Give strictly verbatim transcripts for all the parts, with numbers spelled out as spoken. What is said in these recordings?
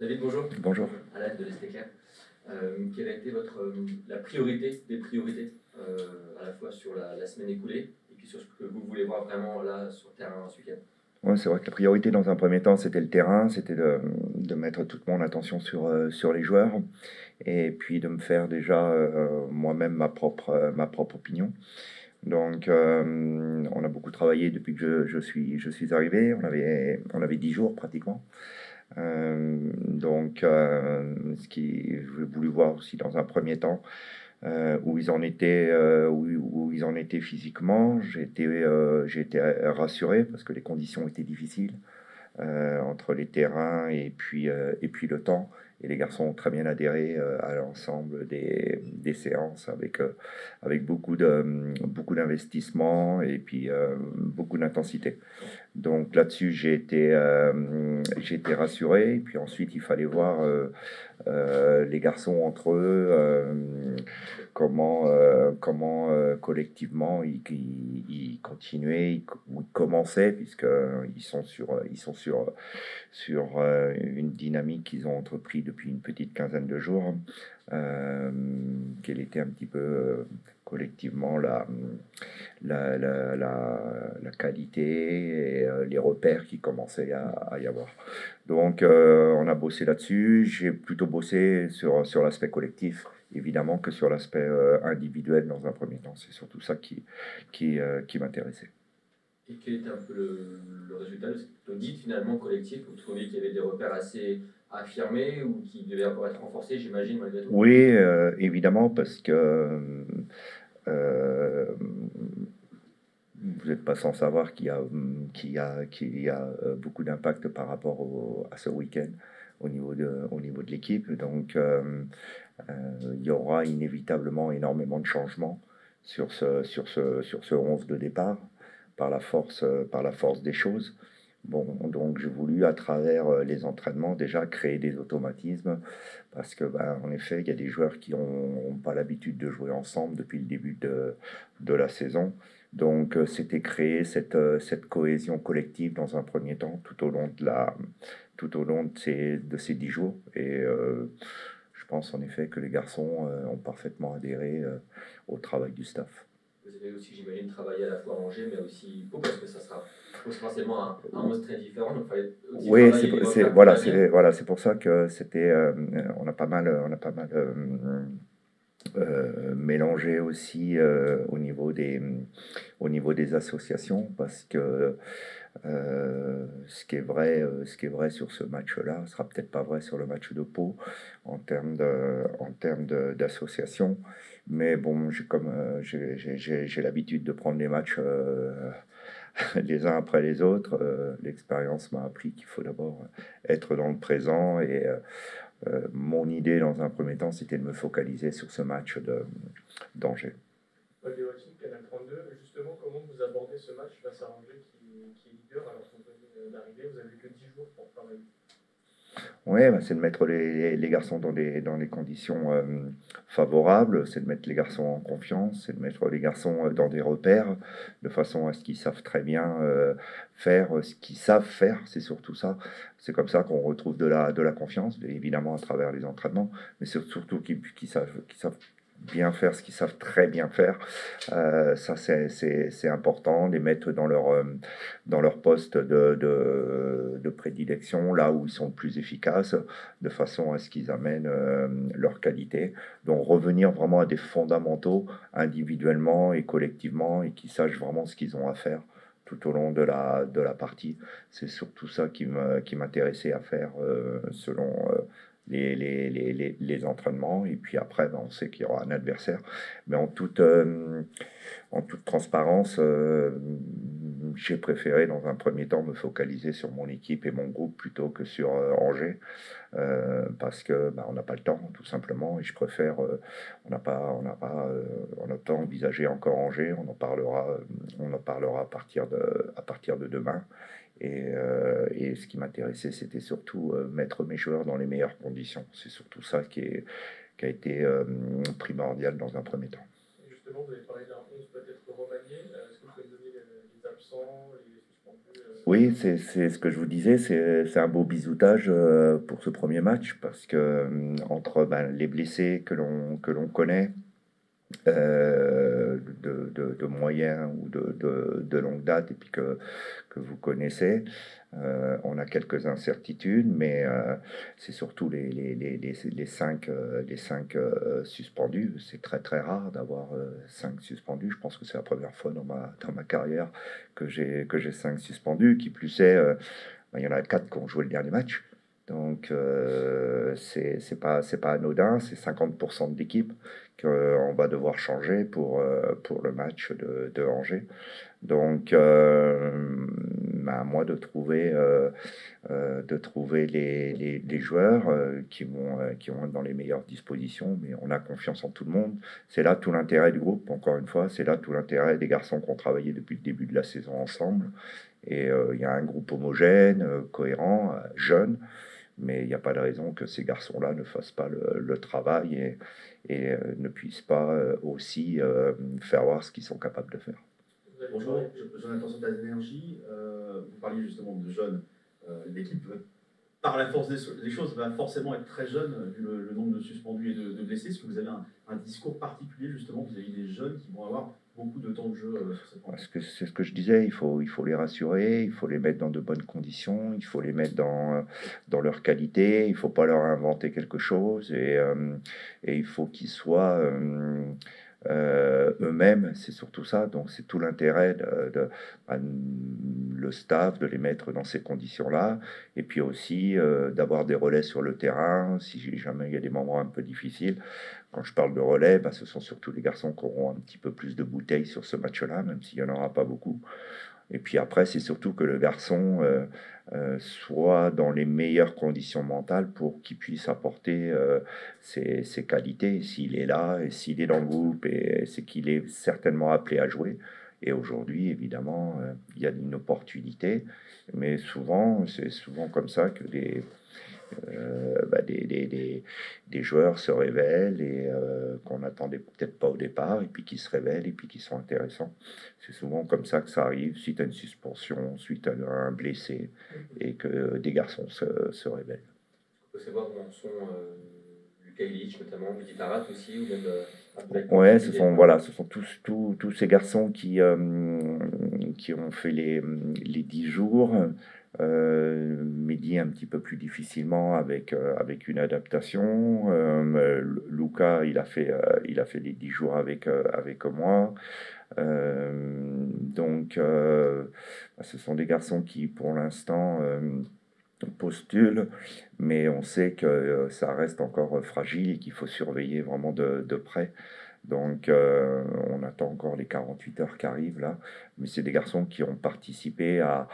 David, bonjour. Bonjour. Alain de l'Est-Éclair. Euh, quelle a été votre, euh, la priorité des priorités, euh, à la fois sur la, la semaine écoulée et puis sur ce que vous voulez voir vraiment là sur le terrain ce week-end? Ouais, c'est vrai que la priorité dans un premier temps, c'était le terrain, c'était de, de mettre toute mon attention sur, euh, sur les joueurs et puis de me faire déjà euh, moi-même ma propre, euh, ma propre opinion. Donc, euh, on a beaucoup travaillé depuis que je, je suis, je suis arrivé. On avait, on avait dix jours pratiquement. Euh, donc, euh, ce qui, j'ai voulu voir aussi dans un premier temps euh, où ils en étaient, euh, où, où ils en étaient physiquement. J'ai été, euh, j'ai été rassuré parce que les conditions étaient difficiles euh, entre les terrains et puis, euh, et puis le temps. Et les garçons ont très bien adhéré euh, à l'ensemble des, des séances avec, euh, avec beaucoup de, beaucoup d'investissement et puis euh, beaucoup d'intensité. Donc là-dessus, j'ai été, euh, j'ai été rassuré. Et puis ensuite, il fallait voir euh, euh, les garçons entre eux, euh, comment, euh, comment euh, collectivement ils, ils, ils continuaient, ils, ils commençaient, puisqu'ils sont sur, ils sont sur, sur euh, une dynamique qu'ils ont entrepris depuis une petite quinzaine de jours, euh, quelle était un petit peu euh, collectivement la, la, la, la, la qualité et euh, les repères qui commençaient à, à y avoir. Donc euh, on a bossé là-dessus, j'ai plutôt bossé sur, sur l'aspect collectif, évidemment, que sur l'aspect euh, individuel dans un premier temps. C'est surtout ça qui, qui, euh, qui m'intéressait. Et quel était un peu le, le résultat de cet audit finalement collectif? Vous trouviez qu'il y avait des repères assez affirmés ou qui devaient encore être renforcés, j'imagine, malgré tout? Oui, euh, évidemment, parce que euh, vous n'êtes pas sans savoir qu'il y a, qu'il y a, qu'il y a euh, beaucoup d'impact par rapport au, à ce week-end au niveau de, au niveau de l'équipe. Donc, euh, euh, il y aura inévitablement énormément de changements sur ce, sur ce, sur ce onze de départ par la force, par la force des choses. Bon, donc j'ai voulu à travers euh, les entraînements déjà créer des automatismes parce que, ben, en effet, il y a des joueurs qui n'ont pas l'habitude de jouer ensemble depuis le début de, de la saison. Donc, euh, c'était créer cette, euh, cette cohésion collective dans un premier temps, tout au long de, la, tout au long de, ces, de ces dix jours. Et euh, je pense en effet que les garçons euh, ont parfaitement adhéré euh, au travail du staff. Vous avez aussi, j'imagine, travaillé à la fois à Angers, mais aussi Pau, parce que ça sera potentiellement un, un onze très différent, donc il fallait aussi Oui, travailler c'est les c'est- repères pour voilà, l'avenir. c'est voilà, c'est pour ça que c'était, euh, on a pas mal, on a pas mal euh, euh, mélangé aussi euh, au niveau des, au niveau des associations, parce que euh, ce qui est vrai, euh, ce qui est vrai sur ce match-là, sera peut-être pas vrai sur le match de Pau en termes de, en termes de- d'association. Mais bon, j'ai comme euh, j'ai j'ai- j'ai- j'ai l'habitude de prendre les matchs euh, les uns après les autres. Euh, l'expérience m'a appris qu'il faut d'abord être dans le présent et euh, euh, mon idée dans un premier temps, c'était de me focaliser sur ce match de d'Angers. Paul Léotique, Canal trente-deux. Justement, comment vous abordez ce match face à Angers qui, qui est leader alors qu'on venait d'arriver? Vous avez que dix jours pour travailler. Ouais, bah, c'est de mettre les, les garçons dans des, dans des conditions euh, favorables, c'est de mettre les garçons en confiance, c'est de mettre les garçons euh, dans des repères, de façon à ce qu'ils savent très bien euh, faire euh, ce qu'ils savent faire, c'est surtout ça. C'est comme ça qu'on retrouve de la, de la confiance, évidemment à travers les entraînements, mais c'est surtout qu'ils qu'ils savent, qu'ils savent bien faire ce qu'ils savent très bien faire. Euh, ça, c'est, c'est, c'est important, les mettre dans leur, euh, dans leur poste de, de, de prédilection, là où ils sont le plus efficaces, de façon à ce qu'ils amènent euh, leur qualité. Donc revenir vraiment à des fondamentaux individuellement et collectivement et qu'ils sachent vraiment ce qu'ils ont à faire tout au long de la, de la partie. C'est surtout ça qui me, qui m'intéressait à faire euh, selon euh, les, les, les, les, les entraînements. Et puis après, ben, on sait qu'il y aura un adversaire. Mais en toute, euh, en toute transparence, euh, j'ai préféré dans un premier temps me focaliser sur mon équipe et mon groupe plutôt que sur euh, Angers, euh, parce que bah, on n'a pas le temps tout simplement et je préfère, euh, on n'a pas, on n'a pas, euh, on n'a pas envisagé encore Angers, on en parlera, euh, on en parlera à partir de, à partir de demain. Et, euh, et ce qui m'intéressait, c'était surtout euh, mettre mes joueurs dans les meilleures conditions. C'est surtout ça qui, est, qui a été euh, primordial dans un premier temps. Et justement, vous avez parlé d'un onze peut-être remanié. Euh, Est-ce que vous pouvez me donner les, les absents, les suspendus euh, Oui, c'est c'est ce que je vous disais, c'est c'est un beau biseautage euh, pour ce premier match parce que euh, entre ben, les blessés que l'on que l'on connaît, euh, de, de, de moyen ou de, de, de longue date et puis que, que vous connaissez. Euh, on a quelques incertitudes, mais euh, c'est surtout les, les, les, les, les cinq, euh, les cinq euh, suspendus. C'est très très rare d'avoir euh, cinq suspendus. Je pense que c'est la première fois dans ma, dans ma carrière que j'ai que j'ai cinq suspendus. Qui plus est, euh, ben, il y en a quatre qui ont joué le dernier match. Donc euh, c'est c'est pas c'est pas anodin, c'est cinquante pour cent de l'équipe qu'on va devoir changer pour euh, pour le match de, de Angers. Donc euh, bah, à moi de trouver euh, euh, de trouver les, les, les joueurs euh, qui vont euh, qui vont être dans les meilleures dispositions, mais on a confiance en tout le monde. C'est là tout l'intérêt du groupe. Encore une fois, c'est là tout l'intérêt des garçons qui ont travaillé depuis le début de la saison ensemble. Et euh, il y a un groupe homogène, euh, cohérent, euh, jeune, mais il n'y a pas de raison que ces garçons-là ne fassent pas le, le travail et, et euh, ne puissent pas euh, aussi euh, faire voir ce qu'ils sont capables de faire. Bonjour, Jonathan Santa d'énergie. Euh, vous parliez justement de jeunes. Euh, L'équipe, par la force des, des, choses, va forcément être très jeune, vu le, le nombre de suspendus et de, de blessés. Est-ce que vous avez un, un discours particulier justement vis-à-vis des jeunes qui vont avoir beaucoup de temps de jeu euh, sur cette Parce que c'est ce que je disais, il faut, il faut les rassurer, il faut les mettre dans de bonnes conditions, il faut les mettre dans, dans leur qualité, il ne faut pas leur inventer quelque chose et, euh, et il faut qu'ils soient euh, euh, eux-mêmes, c'est surtout ça. Donc c'est tout l'intérêt de, de, bah, le staff de les mettre dans ces conditions-là et puis aussi euh, d'avoir des relais sur le terrain si jamais il y a des moments un peu difficiles. Quand je parle de relais, bah, ce sont surtout les garçons qui auront un petit peu plus de bouteilles sur ce match-là, même s'il n'y en aura pas beaucoup. Et puis après, c'est surtout que le garçon euh, euh, soit dans les meilleures conditions mentales pour qu'il puisse apporter euh, ses, ses qualités. S'il est là, et s'il est dans le groupe, et c'est qu'il est certainement appelé à jouer. Et aujourd'hui, évidemment, euh, il y a une opportunité, mais souvent, c'est souvent comme ça que des, euh, bah, des, des, des, des, joueurs se révèlent et euh, qu'on n'attendait peut-être pas au départ et puis qui se révèlent et puis qui sont intéressants. C'est souvent comme ça que ça arrive, suite à une suspension, suite à un blessé et que des garçons se, se révèlent. On peut savoir où en sont euh, Luka Ilic notamment, Mehdi Tarat aussi, ou même euh, Ouais, ce sont, voilà, ce sont tous, tous, tous ces garçons qui, euh, qui ont fait les, les dix jours. Euh, Mehdi un petit peu plus difficilement avec, euh, avec une adaptation. Euh, Luca, il a fait, euh, il a fait les dix jours avec, euh, avec moi. Euh, donc, euh, ce sont des garçons qui, pour l'instant, euh, postulent, mais on sait que euh, ça reste encore fragile et qu'il faut surveiller vraiment de, de près. Donc, euh, on attend encore les quarante-huit heures qui arrivent là. Mais c'est des garçons qui ont participé à,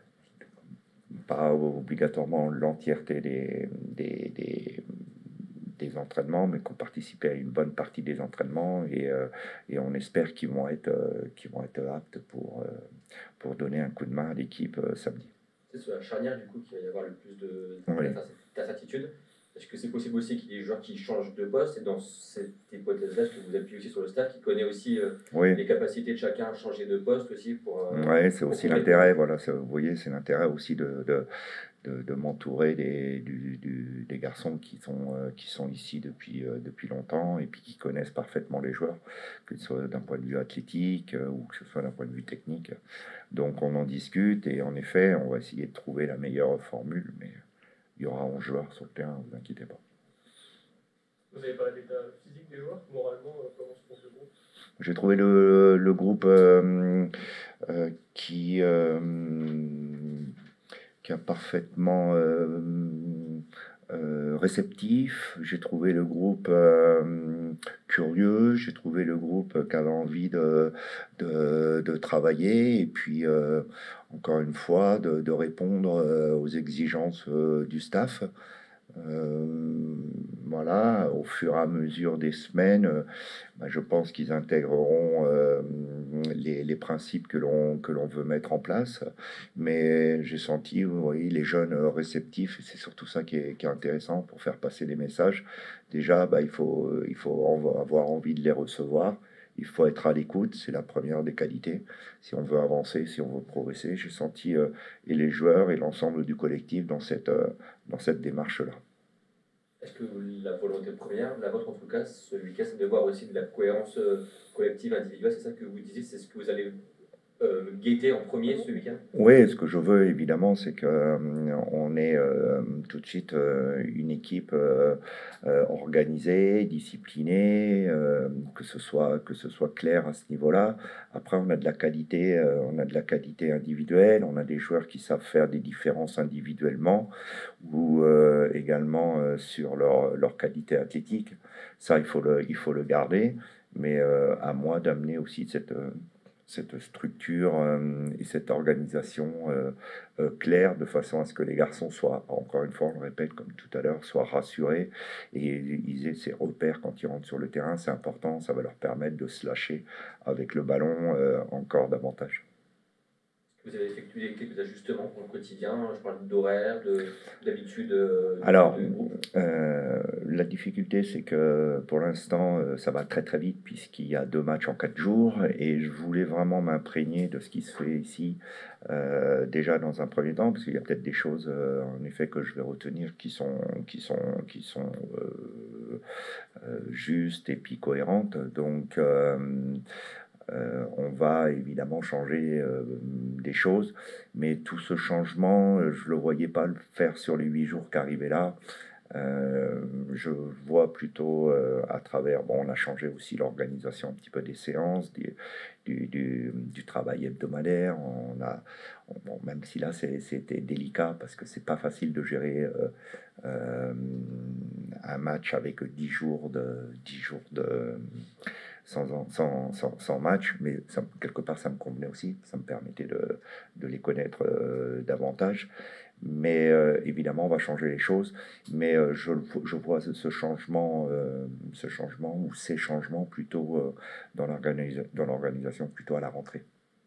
pas obligatoirement l'entièreté des, des, des, des entraînements, mais qui ont participé à une bonne partie des entraînements. Et, euh, et on espère qu'ils vont être, euh, qu'ils vont être aptes pour, euh, pour donner un coup de main à l'équipe euh, samedi. C'est sur la charnière du coup qu'il va y avoir le plus de Oui. d'incertitude. Est-ce que c'est possible aussi qu'il y ait des joueurs qui changent de poste et dans cette hypothèse-là, est-ce que vous appuyez aussi sur le staff qui connaît aussi euh, oui. les capacités de chacun à changer de poste aussi pour. Euh, oui, c'est aussi l'intérêt. Voilà, vous voyez, c'est l'intérêt aussi de, de, de, de m'entourer des, du, du, des garçons qui sont, euh, qui sont ici depuis, euh, depuis longtemps et puis qui connaissent parfaitement les joueurs, que ce soit d'un point de vue athlétique euh, ou que ce soit d'un point de vue technique. Donc on en discute et en effet, on va essayer de trouver la meilleure formule, mais il y aura onze joueurs sur le terrain, ne vous inquiétez pas. Vous avez parlé de l'état physique des joueurs, moralement, euh, comment se trouve le groupe? J'ai trouvé le, le groupe euh, euh, qui, euh, qui a parfaitement euh, euh, réceptif. J'ai trouvé le groupe euh, curieux. J'ai trouvé le groupe qui avait envie de, de, de travailler et puis euh, encore une fois de, de répondre euh, aux exigences euh, du staff. Euh, voilà, au fur et à mesure des semaines, euh, bah, je pense qu'ils intégreront euh, les, les principes que l'on que l'on veut mettre en place. Mais j'ai senti, vous voyez, les jeunes réceptifs, et c'est surtout ça qui est, qui est intéressant pour faire passer des messages. Déjà, bah, il faut, il faut avoir envie de les recevoir. il faut être à l'écoute, c'est la première des qualités. Si on veut avancer, si on veut progresser, j'ai senti euh, et les joueurs et l'ensemble du collectif dans cette, euh, dans cette démarche-là. Est-ce que la volonté première, la vôtre en tout cas, ce week-end, c'est de voir aussi de la cohérence euh, collective, individuelle, c'est ça que vous disiez, c'est ce que vous allez euh, guetter en premier ce week-end? Oui, ce que je veux évidemment, c'est que euh, on ait euh, tout de suite euh, une équipe euh, euh, organisée, disciplinée, euh, que ce soit que ce soit clair à ce niveau-là. Après, on a de la qualité, euh, on a de la qualité individuelle, on a des joueurs qui savent faire des différences individuellement ou euh, également euh, sur leur leur qualité athlétique. Ça, il faut le il faut le garder, mais euh, à moi d'amener aussi cette euh, cette structure euh, et cette organisation euh, euh, claire de façon à ce que les garçons soient, encore une fois, on le répète comme tout à l'heure, soient rassurés et ils aient ces repères quand ils rentrent sur le terrain. C'est important, ça va leur permettre de se lâcher avec le ballon euh, encore davantage. Vous avez effectué quelques ajustements au quotidien, je parle d'horaire, de, d'habitude euh, Alors, de groupe. euh, la difficulté, c'est que pour l'instant, euh, ça va très très vite puisqu'il y a deux matchs en quatre jours et je voulais vraiment m'imprégner de ce qui se fait ici euh, déjà dans un premier temps parce qu'il y a peut-être des choses euh, en effet que je vais retenir qui sont qui sont qui sont euh, euh, justes et puis cohérentes. Donc euh, euh, on va évidemment changer euh, des choses, mais tout ce changement, euh, je ne le voyais pas le faire sur les huit jours qu'arrivaient là. Euh, je vois plutôt euh, à travers, bon, on a changé aussi l'organisation un petit peu des séances, des, du, du, du travail hebdomadaire. On a, on, bon, même si là c'était délicat parce que c'est pas facile de gérer euh, euh, un match avec dix jours de dix jours de sans, sans, sans, sans match, mais ça, quelque part ça me convenait aussi, ça me permettait de, de les connaître euh, davantage. Mais euh, évidemment, on va changer les choses. Mais euh, je, je vois ce changement, euh, ce changement ou ces changements plutôt euh, dans l'organisa- dans l'organisation, plutôt à la rentrée.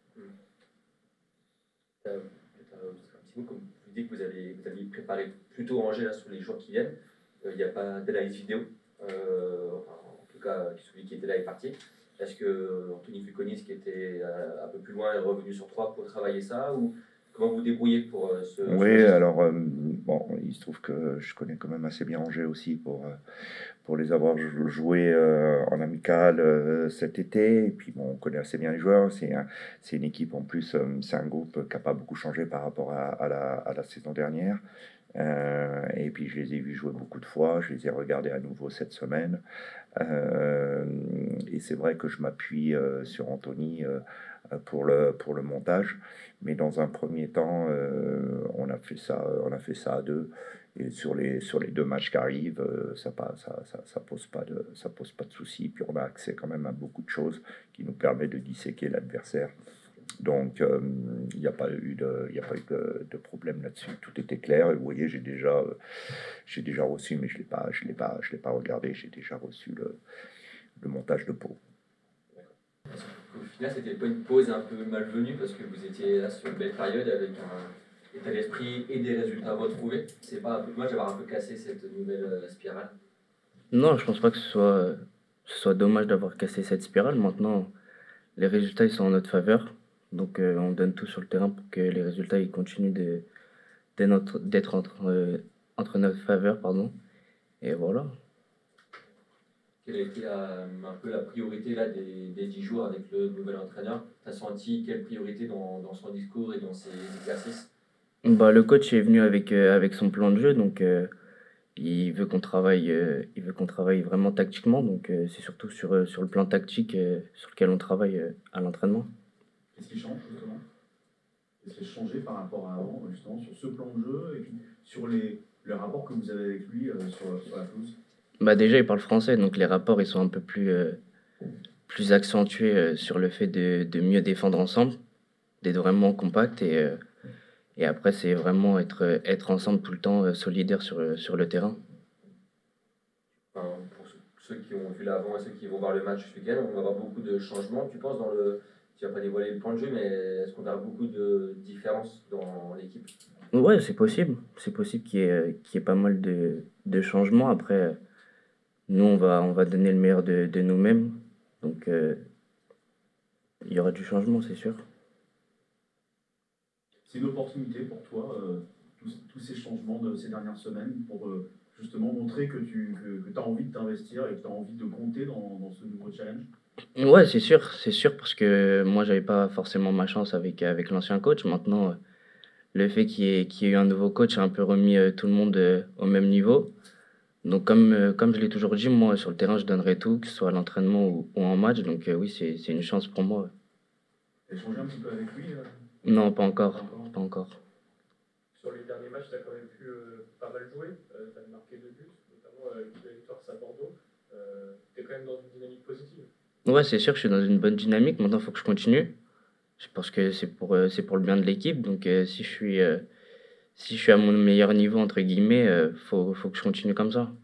Euh, peut-être un petit mot, comme vous dites que vous avez, vous aviez préparé plutôt Angers là, sur les jours qui viennent. Euh, Il n'y a pas d'analyse vidéo. Euh, enfin, en tout cas, celui qui était là est parti. Est-ce que Anthony Fuconis, qui était euh, un peu plus loin, est revenu sur Troyes pour travailler ça ou comment vous débrouillez pour euh, ce Oui, ce- alors, euh, bon, il se trouve que je connais quand même assez bien Angers aussi pour, euh, pour les avoir jou- joués euh, en amical euh, cet été. Et puis, bon, on connaît assez bien les joueurs. C'est un- c'est une équipe en plus, euh, c'est un groupe qui n'a pas beaucoup changé par rapport à, à la, à la saison dernière. Euh, et puis, je les ai vus jouer beaucoup de fois. Je les ai regardés à nouveau cette semaine. Euh, et c'est vrai que je m'appuie euh, sur Anthony euh, pour le, pour le montage. Mais dans un premier temps, euh, on a fait ça, on a fait ça à deux. Et sur les, sur les deux matchs qui arrivent, euh, ça, pas, ça, ça, ça pose pas de, ça pose pas de soucis. Puis on a accès quand même à beaucoup de choses qui nous permet de disséquer l'adversaire. Donc euh, il n'y a pas eu de, il y a pas eu de, de problème là-dessus. Tout était clair. Et vous voyez, j'ai déjà, euh, j'ai déjà reçu, mais je l'ai pas, je l'ai pas, je l'ai pas regardé. J'ai déjà reçu le, le montage de Pau. Au final, c'était pas une pause un peu malvenue parce que vous étiez là sur une belle période avec un état d'esprit et des résultats retrouvés. C'est pas un peu dommage d'avoir un peu cassé cette nouvelle euh, spirale? Non, je pense pas que ce soit, ce soit dommage d'avoir cassé cette spirale. Maintenant, les résultats ils sont en notre faveur. Donc euh, on donne tout sur le terrain pour que les résultats ils continuent de, d'être notre- d'être entre, euh, entre notre faveur. Pardon. Et voilà. Quelle a été euh, un peu la priorité là, des, des dix jours avec le nouvel entraîneur? Tu as senti quelle priorité dans, dans son discours et dans ses exercices? Bah, le coach est venu avec, euh, avec son plan de jeu. Donc euh, il veut qu'on travaille, euh, il veut qu'on travaille vraiment tactiquement. Donc euh, c'est surtout sur, euh, sur le plan tactique euh, sur lequel on travaille euh, à l'entraînement. Qu'est-ce qui change justement? Qu'est-ce qui a changé par rapport à avant, justement, sur ce plan de jeu et puis sur les, le rapport que vous avez avec lui euh, sur, sur la pelouse? Bah déjà, il parle français, donc les rapports ils sont un peu plus, euh, plus accentués euh, sur le fait de, de mieux défendre ensemble, d'être vraiment compact et, euh, et après c'est vraiment être, être ensemble tout le temps, euh, solidaire sur, le- sur le terrain. Enfin, pour ceux, ceux qui ont vu l'avant et ceux qui vont voir le match ce week-end, on va avoir beaucoup de changements, tu penses, dans le. Tu vas pas dévoiler le plan de jeu, mais est-ce qu'on verra beaucoup de différences dans l'équipe? Ouais, c'est possible, c'est possible qu'il y ait, qu'il y ait pas mal de, de changements. Après, nous on va, on va donner le meilleur de, de nous-mêmes, donc euh, il y aura du changement, c'est sûr. C'est une opportunité pour toi, euh, tous, tous ces changements de ces dernières semaines, pour euh, justement montrer que tu que, que as envie de t'investir et que tu as envie de compter dans, dans ce nouveau challenge. Ouais, c'est sûr, c'est sûr, parce que moi, j'avais pas forcément ma chance avec, avec l'ancien coach. Maintenant, euh, le fait qu'il y ait, qu'il y ait eu un nouveau coach a un peu remis euh, tout le monde euh, au même niveau. Donc, comme, euh, comme je l'ai toujours dit, moi, sur le terrain, je donnerai tout, que ce soit à l'entraînement ou, ou en match. Donc, euh, oui, c'est, c'est une chance pour moi. Tu as échangé un petit peu avec lui euh, Non, pas encore, pas encore pas encore. Sur les derniers matchs, tu as quand même pu euh, pas mal jouer. Euh, tu as marqué deux buts, notamment euh, avec la victoire face à Bordeaux. Euh, tu es quand même dans une dynamique positive. Ouais, c'est sûr, je suis dans une bonne dynamique. Maintenant, il faut que je continue. Je pense que c'est pour, euh, c'est pour le bien de l'équipe. Donc, euh, si je suis, euh, si je suis à mon meilleur niveau, entre guillemets, euh, faut, faut que je continue comme ça.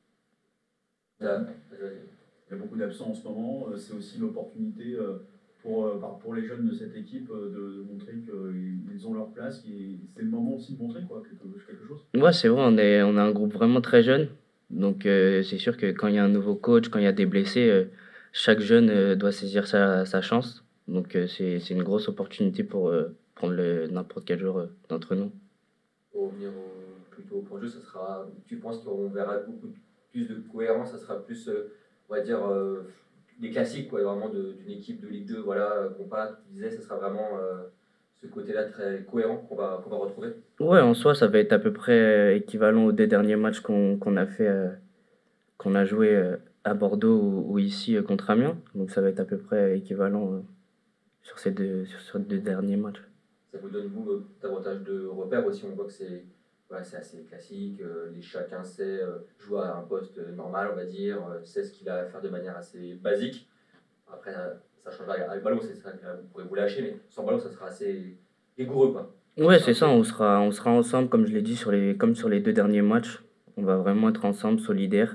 Là, vas-y. Il y a beaucoup d'absents en ce moment. euh, C'est aussi l'opportunité euh, pour, euh, par- pour les jeunes de cette équipe euh, de, de montrer qu'ils ont leur place. et C'est le moment aussi de montrer quoi, quelque, quelque chose. Ouais, c'est vrai, on est, on est un groupe vraiment très jeune. Donc, euh, c'est sûr que quand il y a un nouveau coach, quand il y a des blessés, euh, chaque jeune euh, doit saisir sa, sa chance. Donc, euh, c'est, c'est une grosse opportunité pour euh, prendre le, n'importe quel joueur euh, d'entre nous. Pour revenir au, plutôt au point de jeu, ça sera, tu penses qu'on verra beaucoup plus de cohérence, ça sera plus, euh, on va dire, euh, des classiques, quoi, vraiment de- d'une équipe de Ligue deux, voilà, euh, compas, tu disais, ça sera vraiment euh, ce côté-là très cohérent qu'on va, qu'on va retrouver. Ouais, en soi, ça va être à peu près euh, équivalent aux deux derniers matchs qu'on qu'on a fait, euh, qu'on a joué euh, à Bordeaux ou, ou ici euh, contre Amiens. Donc, ça va être à peu près équivalent euh, sur ces deux, sur ces deux derniers matchs. Ça vous donne, vous, euh, davantage de repères aussi, on voit que c'est voilà, c'est assez classique, euh, les, chacun sait euh, jouer à un poste normal, on va dire, euh, sait ce qu'il a à faire de manière assez basique. Après, euh, ça changera avec ballon, c'est ça, euh, vous pourrez vous lâcher, mais sans ballon, ça sera assez rigoureux, quoi. Ouais, C'est c'est un ça, peu- on sera, on sera ensemble, comme je l'ai dit, sur les, comme sur les deux derniers matchs. On va vraiment être ensemble, solidaires,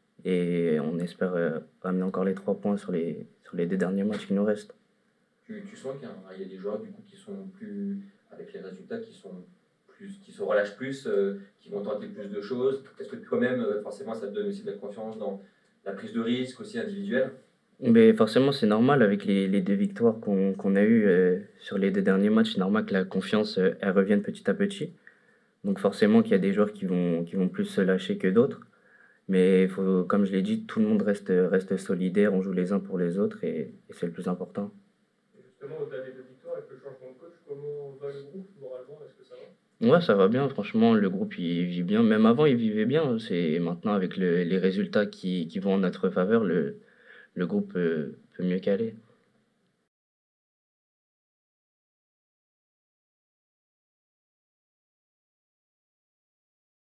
et on espère euh, ramener encore les trois points sur les, sur les deux derniers matchs qui nous restent. Tu, tu sens qu'il y, a un- il y a des joueurs du coup qui sont plus, avec les résultats, qui sont plus, qui se relâchent plus, euh, qui vont tenter plus de choses. Est-ce que toi-même, euh, forcément, ça te donne aussi de la confiance dans la prise de risque aussi individuelle? Mais forcément, c'est normal, avec les, les deux victoires qu'on qu'on a eues euh, sur les deux derniers matchs, c'est normal que la confiance, euh, elle revienne petit à petit. Donc forcément qu'il y a des joueurs qui vont, qui vont plus se lâcher que d'autres. Mais il faut, comme je l'ai dit, tout le monde reste, reste solidaire, on joue les uns pour les autres, et, et c'est le plus important. Et justement, au-delà des deux victoires, avec le changement de coach, comment va le groupe moralement? Est-ce que ça va? Ouais, ça va bien, franchement, le groupe il vit bien. Même avant, il vivait bien. C'est maintenant avec le- les résultats qui, qui vont en notre faveur, le, le groupe euh, peut mieux qu'aller.